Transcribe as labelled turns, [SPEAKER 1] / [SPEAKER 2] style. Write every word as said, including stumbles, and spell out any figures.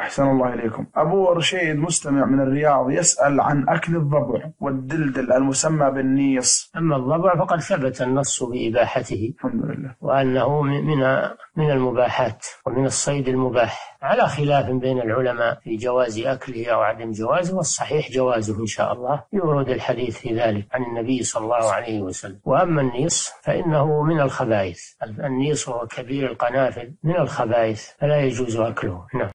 [SPEAKER 1] أحسن الله إليكم. أبو رشيد مستمع من الرياض يسأل عن أكل الضبع والدلدل المسمى بالنيص.
[SPEAKER 2] أما الضبع فقد ثبت النص بإباحته
[SPEAKER 1] الحمد لله،
[SPEAKER 2] وأنه من من المباحات ومن الصيد المباح، على خلاف بين العلماء في جواز أكله أو عدم جوازه، والصحيح جوازه إن شاء الله، يورد الحديث في ذلك عن النبي صلى الله عليه وسلم. وأما النيص فإنه من الخبائث، النيص هو كبير القنافذ من الخبائث فلا يجوز أكله. نعم.